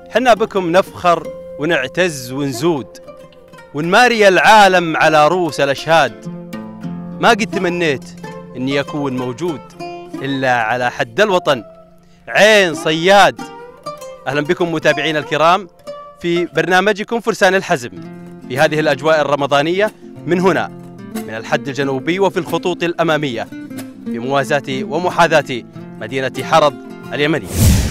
حنا بكم نفخر ونعتز ونزود ونماري العالم على رؤوس الأشهاد. ما قد تمنيت إني أكون موجود إلا على حد الوطن عين صياد. أهلا بكم متابعينا الكرام في برنامجكم فرسان الحزم في هذه الأجواء الرمضانية من هنا من الحد الجنوبي وفي الخطوط الأمامية في موازاة ومحاذاة مدينة حرض اليمنية.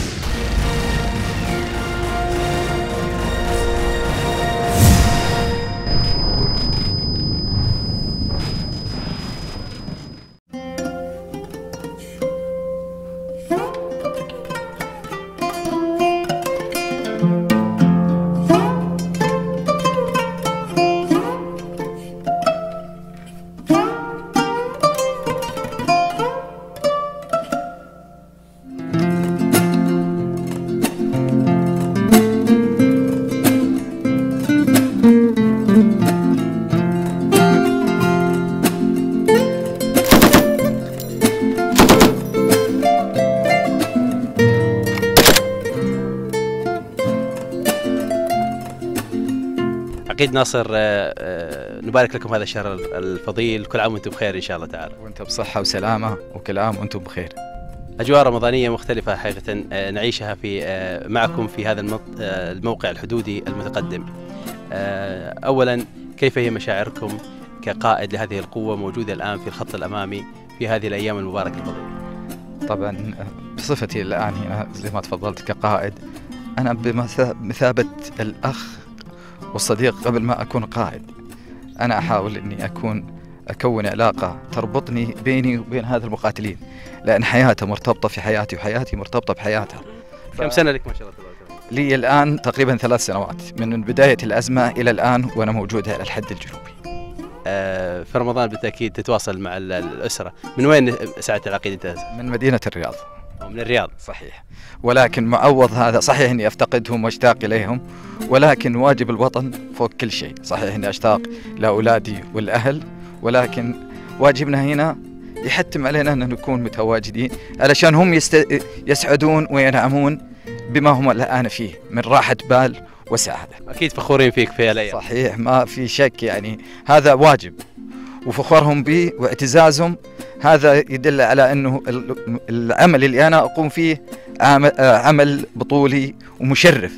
عقيد ناصر، نبارك لكم هذا الشهر الفضيل، كل عام وانتم بخير ان شاء الله تعالى. وانتم بصحة وسلامة وكل عام وانتم بخير. اجواء رمضانية مختلفة حقيقة نعيشها معكم في هذا الموقع الحدودي المتقدم. اولا، كيف هي مشاعركم كقائد لهذه القوة موجودة الان في الخط الامامي في هذه الايام المباركة الفضيلة؟ طبعا بصفتي الان هنا زي ما تفضلت كقائد، انا بمثابة الاخ والصديق قبل ما أكون قائد. أنا أحاول أني أكون علاقة تربطني بيني وبين هذا المقاتلين، لأن حياته مرتبطة في حياتي وحياتي مرتبطة بحياتها. كم سنة لك ما شاء الله تبارك الله؟ لي الآن تقريبا 3 سنوات من بداية الأزمة إلى الآن وأنا موجود على الحد الجنوبي. في رمضان بالتأكيد تتواصل مع الأسرة. من وين سعادة العقيد أنت؟ من مدينة الرياض. من الرياض. صحيح، ولكن معوض هذا صحيح أني أفتقدهم وأشتاق إليهم، ولكن واجب الوطن فوق كل شيء. صحيح أني أشتاق لأولادي والأهل، ولكن واجبنا هنا يحتم علينا أن نكون متواجدين علشان هم يسعدون وينعمون بما هم الآن فيه من راحة بال وسعادة. أكيد فخورين فيك في الأيام. صحيح، ما في شك، يعني هذا واجب، وفخورهم بي واعتزازهم هذا يدل على أنه العمل اللي أنا أقوم فيه عمل بطولي ومشرف.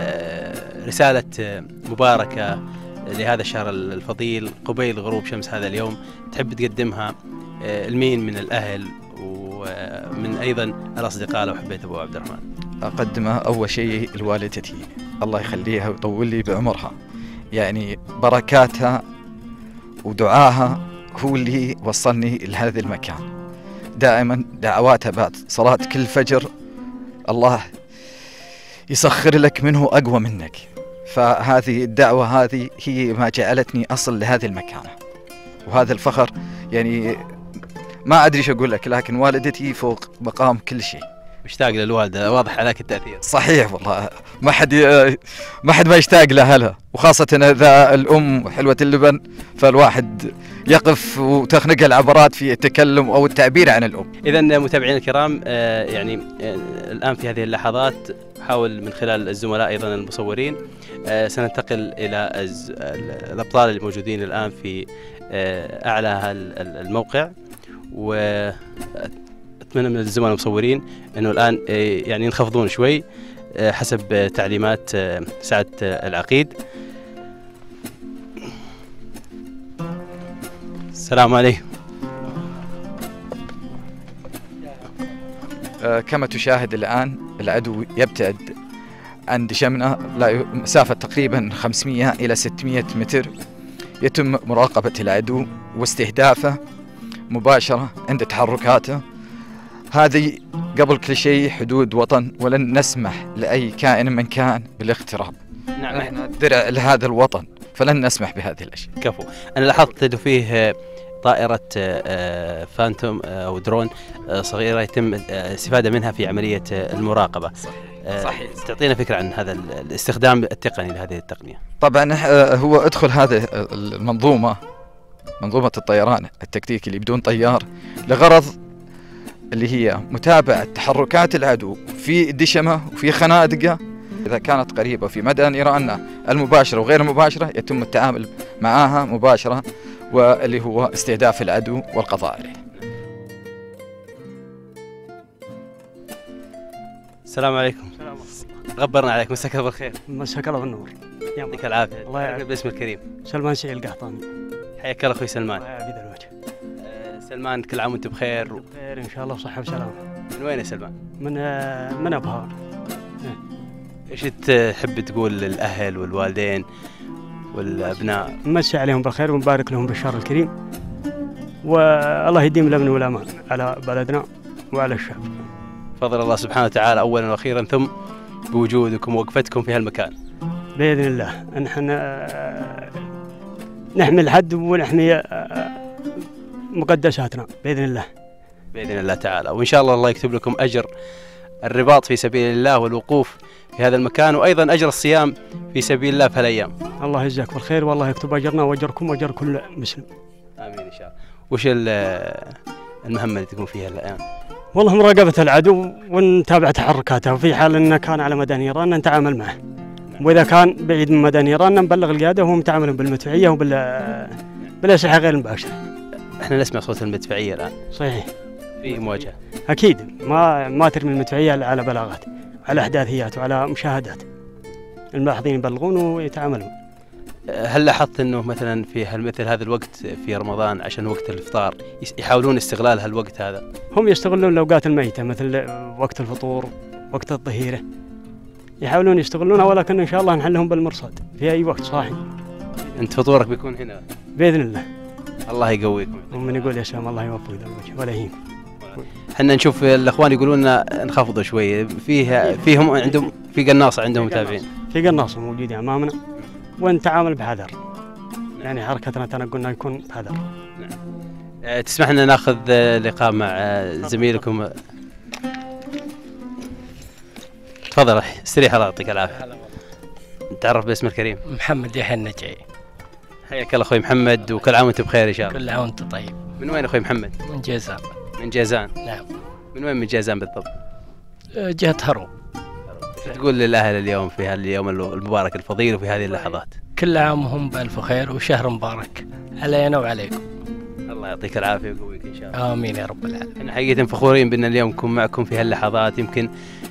رسالة مباركة لهذا الشهر الفضيل قبيل غروب شمس هذا اليوم تحب تقدمها لمين من الأهل ومن أيضا الأصدقاء لو حبيت أبو عبد الرحمن؟ أقدمها أول شيء لوالدتي، الله يخليها ويطول لي بعمرها، يعني بركاتها ودعاها هو اللي وصلني لهذا المكان. دائما دعواتها بعد صلاة كل فجر، الله يسخر لك منه أقوى منك. فهذه الدعوة هذه هي ما جعلتني أصل لهذه المكانة وهذا الفخر. يعني ما أدري ايش أقول لك، لكن والدتي فوق مقام كل شيء. مشتاق للوالدة، واضح عليك التأثير. صحيح والله، ما حد ما يشتاق لأهلها، وخاصة إذا الأم حلوة اللبن فالواحد يقف وتخنق العبرات في التكلم أو التعبير عن الأم. إذا متابعينا الكرام، الآن في هذه اللحظات حاول من خلال الزملاء أيضا المصورين سننتقل إلى الأبطال اللي موجودين الآن في أعلى الموقع، وأتمنى من الزملاء المصورين أنه الآن يعني ينخفضون شوي حسب تعليمات سعادة العقيد. السلام عليكم. كما تشاهد الآن العدو يبتعد عن دشمنا مسافة تقريبا 500 إلى 600 متر. يتم مراقبة العدو واستهدافه مباشرة عند تحركاته. هذه قبل كل شيء حدود وطن، ولن نسمح لأي كائن من كان بالاقتراب. نعم، احنا درع لهذا الوطن فلن نسمح بهذه الأشياء. كفو. أنا لاحظت أنه فيه طائرة فانتوم أو درون صغيرة يتم الاستفادة منها في عملية المراقبة. صحيح. تعطينا فكرة عن هذا الاستخدام التقني لهذه التقنية؟ طبعا هو ادخل هذه المنظومة، منظومة الطيران التكتيكي اللي بدون طيار، لغرض اللي هي متابعة تحركات العدو في دشمه وفي خنادقه إذا كانت قريبة في مدى نيراننا المباشرة وغير المباشرة يتم التعامل معها مباشرة، واللي هو استهداف العدو والقضاء عليه. السلام عليكم. غبرنا عليك، مساك الله بالخير. مساك الله بالنور. يعطيك العافية. الله يعافيك. باسم الكريم. سلمان سعيد القحطاني. حياك الله أخوي سلمان. الله يعافيك الوجه. سلمان، كل عام وأنت بخير. بخير إن شاء الله وصحة وسلامة. من وين يا سلمان؟ من أبها. إيش تحب تقول للأهل والوالدين والأبناء؟ نمسي عليهم بالخير ونبارك لهم بالشهر الكريم، والله يديم الأمن والأمان على بلدنا وعلى الشعب. فضل الله سبحانه وتعالى أولا وأخيرا، ثم بوجودكم ووقفتكم في هالمكان. بإذن الله نحن نحمي الحد ونحمي مقدساتنا بإذن الله. بإذن الله تعالى، وإن شاء الله يكتب لكم أجر الرباط في سبيل الله والوقوف في هذا المكان، وأيضا أجر الصيام في سبيل الله في هالأيام. الله يجزاك بالخير، والله يكتب أجرنا وأجركم وأجر كل مسلم. آمين إن شاء الله. وش المهمة اللي تقوم فيها الآن؟ والله مراقبة العدو ونتابع تحركاته، وفي حال أنه كان على مدى نيران نتعامل معه، وإذا كان بعيد من مدى نيران نبلغ القيادة وهم يتعاملون بالمدفعية بالأسلحة غير المباشرة. احنا نسمع صوت المدفعية الآن. صحيح. في مواجهة. أكيد ما ترمي المدفعية على بلاغات، على إحداثيات وعلى مشاهدات. الملاحظين يبلغون ويتعاملون. هل لاحظت أنه مثلا في مثل هذا الوقت في رمضان عشان وقت الإفطار يحاولون استغلال هالوقت هذا؟ هم يستغلون الأوقات الميتة مثل وقت الفطور، وقت الظهيرة، يحاولون يستغلونها، ولكن إن شاء الله نحلهم بالمرصاد في أي وقت صاحي. أنت فطورك بيكون هنا؟ بإذن الله. الله يقويكم. ومن يقول يا سلام الله يوفقك الوجه ولا يهينكم. احنا نشوف الأخوان يقولون نخفضوا شوي، فيهم عندهم في قناصة عندهم متابعين. في قناصة موجودة أمامنا، ونتعامل بحذر. يعني حركتنا تنقلنا يكون بحذر. تسمح لنا ناخذ لقاء مع زميلكم؟ تفضل استريح، الله يعطيك العافية. نتعرف باسم الكريم. محمد يحيى النجعي. حياك الله اخوي محمد، وكل عام وانت بخير ان شاء الله. كل عام وانت طيب. من وين اخوي محمد؟ من جيزان. من جيزان. نعم. من وين من جيزان بالضبط؟ جهة هرو. تقول للأهل اليوم في هاليوم المبارك الفضيل وفي هذه اللحظات؟ كل عام وهم بألف خير وشهر مبارك علينا وعليكم. الله يعطيك العافية ويقويك إن شاء الله. آمين يا رب العالمين. احنا حقيقة فخورين بأن اليوم نكون معكم في هاللحظات. يمكن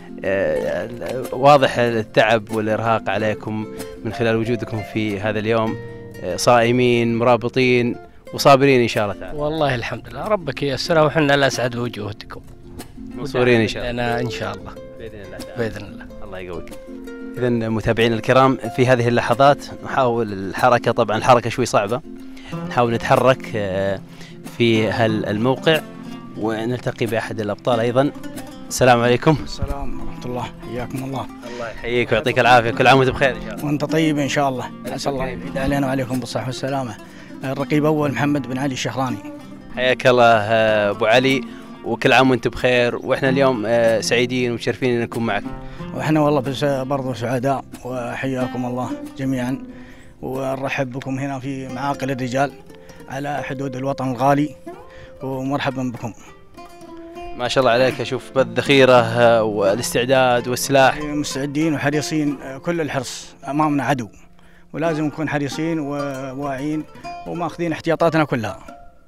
واضح التعب والإرهاق عليكم من خلال وجودكم في هذا اليوم، صائمين مرابطين وصابرين إن شاء الله تعالى. والله الحمد لله، ربك ييسرها وحنا الأسعد بوجوهكم. منصورين إن شاء الله. إن شاء الله. بإذن الله تعالى. بإذن الله. الله يقويك. إذا متابعينا الكرام، في هذه اللحظات نحاول الحركة، طبعا الحركة شوي صعبة، نحاول نتحرك في هالموقع ونلتقي بأحد الأبطال أيضا. السلام عليكم. السلام ورحمة الله، حياكم الله. الله يحييك ويعطيك العافية، كل عام وانت بخير إن شاء الله. وانت طيب إن شاء الله. أسأل الله يعيد علينا وعليكم بالصحة والسلامة. الرقيب أول محمد بن علي الشهراني. حياك الله أبو علي، وكل عام وانت بخير. وإحنا اليوم سعيدين ومشرفين أن نكون معك. وإحنا والله بس برضو سعداء، وحياكم الله جميعا، ونرحب بكم هنا في معاقل الرجال على حدود الوطن الغالي، ومرحبا بكم. ما شاء الله عليك، أشوف بالذخيرة والاستعداد والسلاح. مستعدين وحريصين كل الحرص، أمامنا عدو ولازم نكون حريصين وواعين وماخذين احتياطاتنا كلها.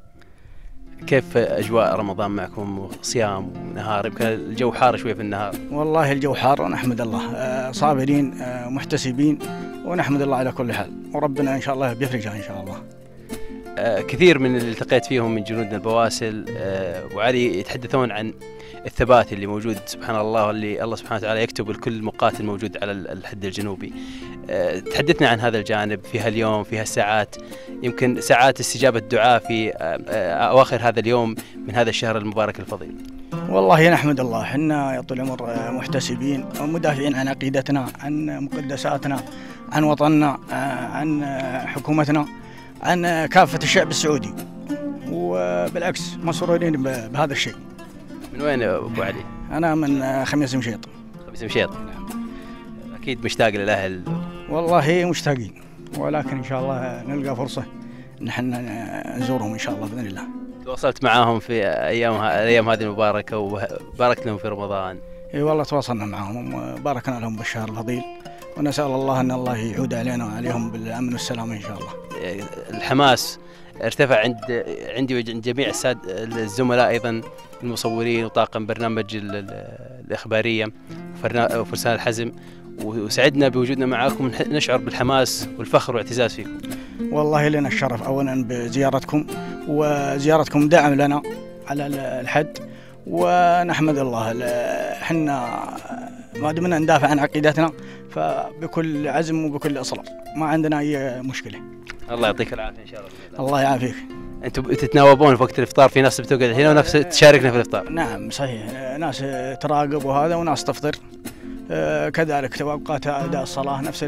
كيف أجواء رمضان معكم؟ صيام ونهار، يمكن الجو حار شوي في النهار. والله الجو حار ونحمد الله، صابرين محتسبين ونحمد الله على كل حال، وربنا إن شاء الله بيفرجها إن شاء الله. كثير من اللي التقيت فيهم من جنودنا البواسل وعلي يتحدثون عن الثبات اللي موجود سبحان الله، اللي الله سبحانه وتعالى يكتب لكل مقاتل موجود على الحد الجنوبي. تحدثنا عن هذا الجانب في هاليوم، في هالساعات، يمكن ساعات استجابة الدعاء في أواخر هذا اليوم من هذا الشهر المبارك الفضيل. والله نحمد الله، حنا يا طول العمر محتسبين ومدافعين عن عقيدتنا، عن مقدساتنا، عن وطننا، عن حكومتنا، عن كافة الشعب السعودي، وبالعكس مسرورين بهذا الشيء. من وين أبو علي؟ أنا من خميس مشيط. خميس مشيط. أكيد مشتاق للأهل. والله مشتاقين، ولكن إن شاء الله نلقى فرصة نحن نزورهم إن شاء الله بإذن الله. تواصلت معاهم في أيام هذه المباركة وباركت لهم في رمضان؟ اي والله تواصلنا معهم وباركنا لهم بالشهر الفضيل، ونسأل الله أن الله يعود علينا وعليهم بالأمن والسلام إن شاء الله. الحماس ارتفع عندي وعند جميع الزملاء أيضا المصورين وطاقم برنامج الإخبارية وفرسان الحزم، وسعدنا بوجودنا معكم، نشعر بالحماس والفخر والاعتزاز فيكم. والله لنا الشرف أولا بزيارتكم، وزيارتكم دعم لنا على الحد، ونحمد الله. احنا ما دمنا ندافع عن عقيدتنا فبكل عزم وبكل إصرار، ما عندنا أي مشكلة. الله يعطيك العافية إن شاء الله. الله يعافيك. أنتم تتناوبون في وقت الإفطار، في ناس بتقعد هنا ونفس تشاركنا في الإفطار؟ نعم صحيح، ناس تراقب وهذا وناس تفطر كذلك، توقعات أداء الصلاة نفس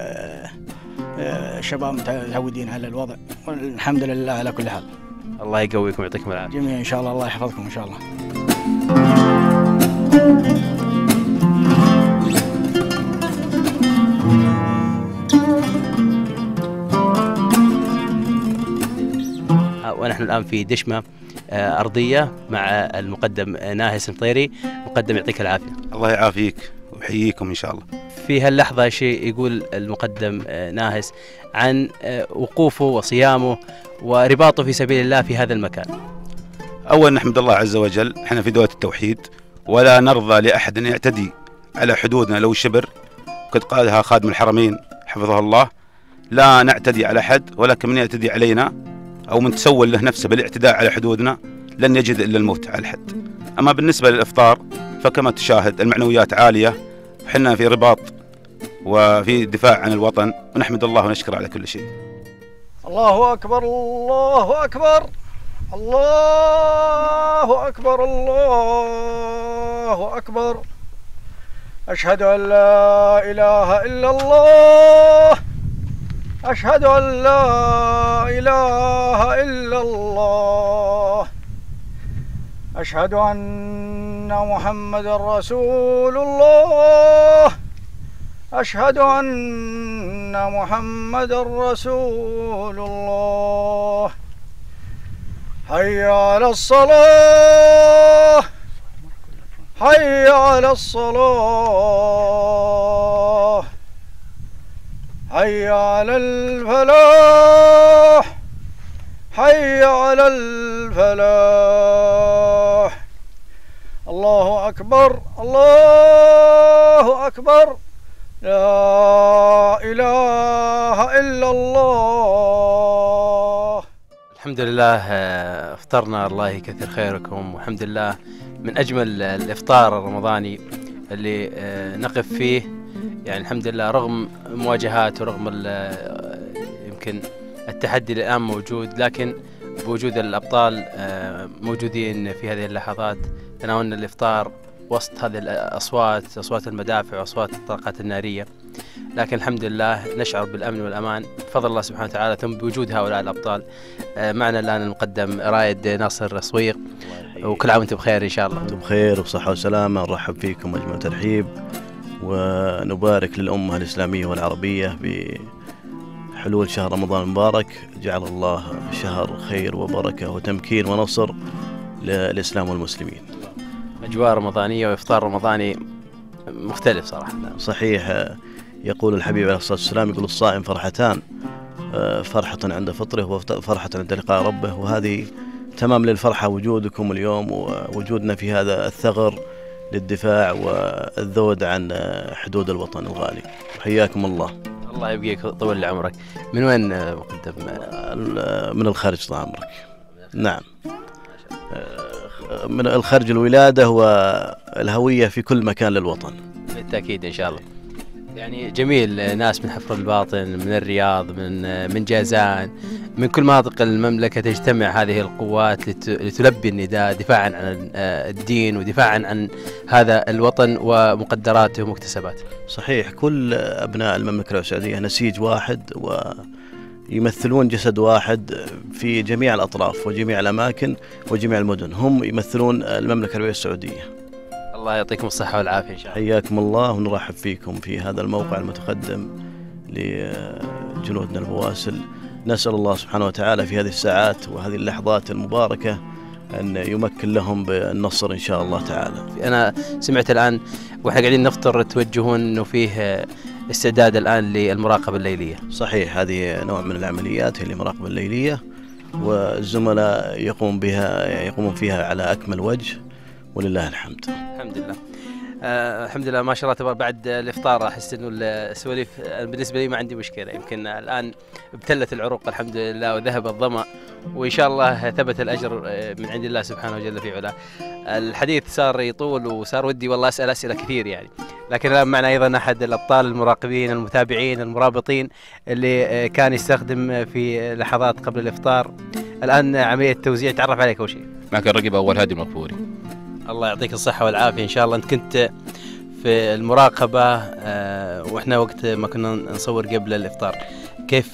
الشباب متعودين على الوضع، والحمد لله على كل حال. الله يقويكم ويعطيكم العافية جميعا إن شاء الله، الله يحفظكم إن شاء الله. ونحن الآن في دشمة أرضية مع المقدم ناهس المطيري. مقدم يعطيك العافية. الله يعافيك ويحييكم إن شاء الله. في هاللحظة شيء يقول المقدم ناهس عن وقوفه وصيامه ورباطه في سبيل الله في هذا المكان. أولا نحمد الله عز وجل، احنا في دولة التوحيد ولا نرضى لأحد أن يعتدي على حدودنا لو شبر، قد قالها خادم الحرمين حفظه الله: لا نعتدي على أحد، ولكن من يعتدي علينا أو من تسول له نفسه بالاعتداء على حدودنا لن يجد إلا الموت على الحد. أما بالنسبة للإفطار فكما تشاهد المعنويات عالية، وحنا في رباط وفي دفاع عن الوطن، ونحمد الله ونشكر على كل شيء. الله أكبر الله أكبر الله أكبر الله أكبر، أشهد أن لا إله إلا الله، أشهد أن لا إله إلا الله، أشهد أن محمد رسول الله، أشهد أن محمد رسول الله. حي على الصلاة، حي على الصلاة، حي على الفلاح، حي على الفلاح. الله أكبر الله أكبر، لا إله إلا الله. الحمد لله افطرنا، الله يكثر خيركم، والحمد لله من أجمل الإفطار الرمضاني اللي نقف فيه، يعني الحمد لله رغم مواجهات ورغم يمكن التحدي الآن موجود، لكن بوجود الأبطال موجودين في هذه اللحظات. تناولنا الإفطار وسط هذه الأصوات، أصوات المدافع وأصوات الطلقات النارية، لكن الحمد لله نشعر بالأمن والأمان بفضل الله سبحانه وتعالى، ثم بوجود هؤلاء الأبطال. معنا الآن المقدم رائد ناصر صويغ، وكل عام وانتم بخير إن شاء الله. وانتم بخير وصحة وسلامة، نرحب فيكم أجمل ترحيب، ونبارك للأمة الإسلامية والعربية بحلول شهر رمضان المبارك. جعل الله شهر خير وبركة وتمكين ونصر للإسلام والمسلمين. أجواء رمضانية وإفطار رمضاني مختلف صراحة. صحيح، يقول الحبيب عليه الصلاة والسلام، يقول الصائم فرحتان، فرحة عند فطره وفرحة عند لقاء ربه، وهذه تمام للفرحة وجودكم اليوم ووجودنا في هذا الثغر للدفاع والذود عن حدود الوطن الغالي. حياكم الله. الله يبقيك طول لي عمرك. من وين مقدم؟ من الخارج طال عمرك. نعم، من الخارج الولادة والهوية في كل مكان للوطن. بالتأكيد إن شاء الله. يعني جميل، ناس من حفر الباطن، من الرياض، من جازان، من كل مناطق المملكة تجتمع هذه القوات لتلبي النداء دفاعا عن الدين ودفاعا عن هذا الوطن ومقدراته ومكتسباته. صحيح، كل أبناء المملكة السعودية نسيج واحد ويمثلون جسد واحد في جميع الأطراف وجميع الأماكن وجميع المدن، هم يمثلون المملكة العربية السعودية. الله يعطيكم الصحة والعافية إن شاء الله. حياكم الله، ونرحب فيكم في هذا الموقع المتقدم لجنودنا البواسل. نسأل الله سبحانه وتعالى في هذه الساعات وهذه اللحظات المباركة أن يمكن لهم بالنصر إن شاء الله تعالى. أنا سمعت الآن وإحنا قاعدين نفطر توجهون إنه فيه استعداد الآن للمراقبة الليلية. صحيح، هذه نوع من العمليات هي المراقبة الليلية، والزملاء يقومون فيها على أكمل وجه ولله الحمد. الحمد لله. الحمد لله ما شاء الله تبارك. بعد الافطار احس انه السواليف بالنسبه لي ما عندي مشكله، يمكن الان ابتلت العروق الحمد لله وذهب الظما، وان شاء الله ثبت الاجر من عند الله سبحانه وجل في علاه. الحديث صار يطول وصار ودي والله اسال اسئله كثير يعني، لكن الان معنا ايضا احد الابطال المراقبين المتابعين المرابطين اللي كان يستخدم في لحظات قبل الافطار. الان عمليه توزيع، تعرف عليك اول شيء. معك الرقيب اول هادي المغفوري. الله يعطيك الصحة والعافية إن شاء الله. أنت كنت في المراقبة وإحنا وقت ما كنا نصور قبل الإفطار، كيف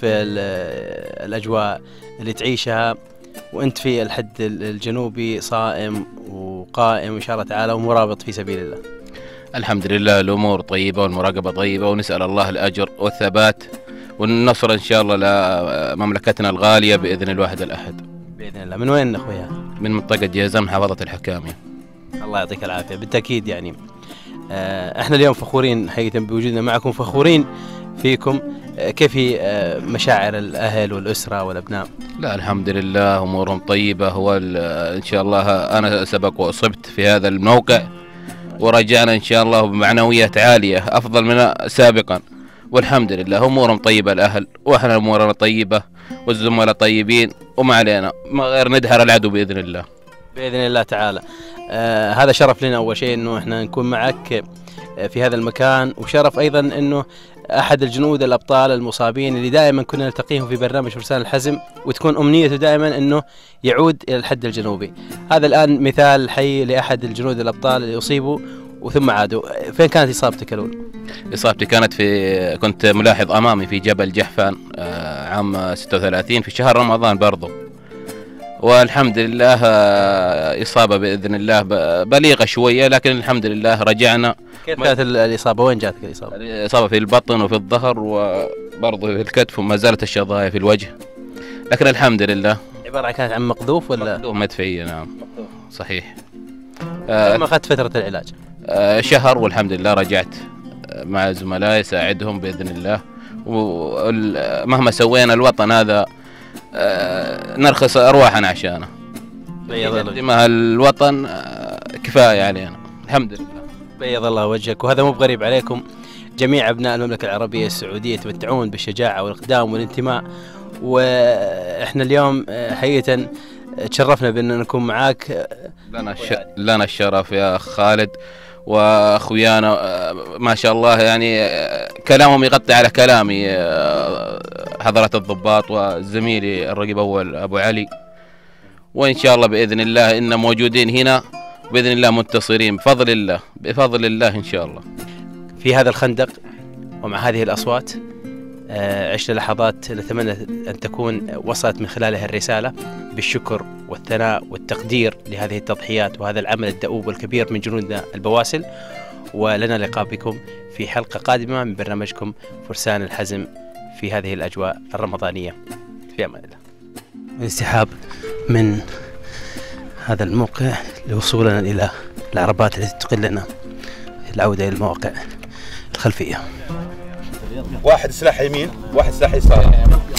الأجواء اللي تعيشها وأنت في الحد الجنوبي صائم وقائم إن شاء الله تعالى ومرابط في سبيل الله؟ الحمد لله الأمور طيبة والمراقبة طيبة، ونسأل الله الأجر والثبات والنصر إن شاء الله لمملكتنا الغالية بإذن الواحد الأحد. بإذن الله. من وين أخويا؟ من منطقة جيزان محافظة الحكامية. الله يعطيك العافية. بالتأكيد يعني احنا اليوم فخورين حقيقة بوجودنا معكم، فخورين فيكم. كيف مشاعر الأهل والأسرة والأبناء؟ لا الحمد لله أمورهم طيبة، إن شاء الله أنا سبق وأصبت في هذا الموقع ورجعنا إن شاء الله بمعنويات عالية أفضل من سابقا، والحمد لله أمورهم طيبة الأهل، وإحنا أمورنا طيبة والزملاء طيبين، وما علينا ما غير ندهر العدو بإذن الله. بإذن الله تعالى. هذا شرف لنا أول شيء إنه إحنا نكون معك في هذا المكان، وشرف أيضا إنه أحد الجنود الأبطال المصابين اللي دائما كنا نلتقيهم في برنامج فرسان الحزم، وتكون أمنيته دائما إنه يعود إلى الحد الجنوبي. هذا الآن مثال حي لأحد الجنود الأبطال اللي أصيبوا وثم عادوا. فين كانت إصابتك الأولى؟ إصابتي كانت كنت ملاحظ أمامي في جبل جحفان عام 36 في شهر رمضان برضو، والحمد لله إصابة بإذن الله بليغة شوية، لكن الحمد لله رجعنا. كيف كانت الإصابة؟ وين جاتك الإصابة؟ الإصابة في البطن وفي الظهر وبرضه في الكتف، وما زالت الشظايا في الوجه، لكن الحمد لله. عبارة كانت عن مقذوف ولا؟ مقذوف مدفعية. نعم صحيح. كم أخذت فترة العلاج؟ شهر، والحمد لله رجعت مع زملائي ساعدهم بإذن الله، ومهما سوينا الوطن هذا نرخص أرواحنا عشانه. دماء الوطن كفاية علينا الحمد لله. بيض الله وجهك. وهذا مو بغريب عليكم، جميع أبناء المملكة العربية السعودية يتمتعون بالشجاعة والإقدام والانتماء، وإحنا اليوم حقيقة تشرفنا بأن نكون معاك. لنا الشرف يا خالد، واخويانا ما شاء الله يعني كلامهم يغطي على كلامي، حضرة الضباط وزميلي الرقيب أول أبو علي، وإن شاء الله بإذن الله إن موجودين هنا بإذن الله منتصرين بفضل الله إن شاء الله. في هذا الخندق ومع هذه الأصوات عشنا لحظات نتمنى أن تكون وصلت من خلالها الرسالة بالشكر والثناء والتقدير لهذه التضحيات وهذا العمل الدؤوب والكبير من جنودنا البواسل. ولنا لقاء بكم في حلقة قادمة من برنامجكم فرسان الحزم في هذه الأجواء الرمضانية. في أمان الله. الانسحاب من هذا الموقع لوصولنا إلى العربات التي تقلنا العودة إلى المواقع الخلفية. واحد سلاح يمين واحد سلاح يسار.